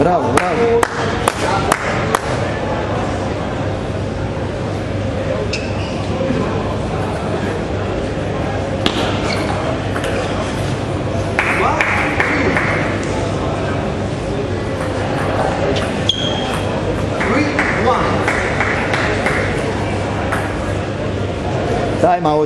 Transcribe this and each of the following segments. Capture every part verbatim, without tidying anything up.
Bravo, bravo! Time out.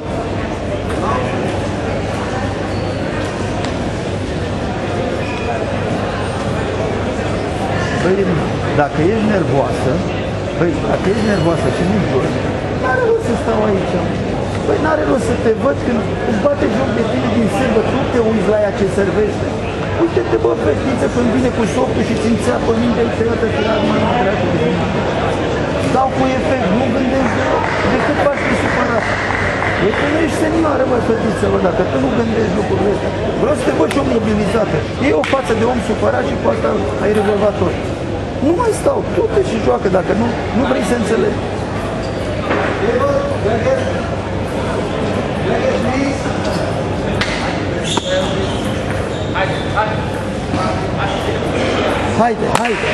Păi, dacă ești nervoasă, păi, dacă ești nervoasă și nu joci, n-are rost să stau aici. Păi n-are rost să te văd când îți bate joc de tine din servă, tu te uiți la ea ce servește. Uite-te, bă, fetiță, când vine cu softul și ți înțeapă minte, tăiată, tăiată, mă, nu treacă de mine. Stau cu efect, nu gândești deloc, decât faci pe supărat. E că nu ești senioară, mă, fetiță, bă, dacă tu nu gândești lucrurile astea. Vreau să te văd și o mobilizată. E o față de om supărat și cu asta ai rezolvat tot. Nu mai stau, tu te și joacă, dacă nu, nu vrei să înțelegi. Haide, haide!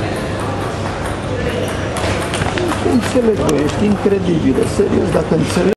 Înțeleg, bă, ești incredibilă, serios, dacă înțeleg.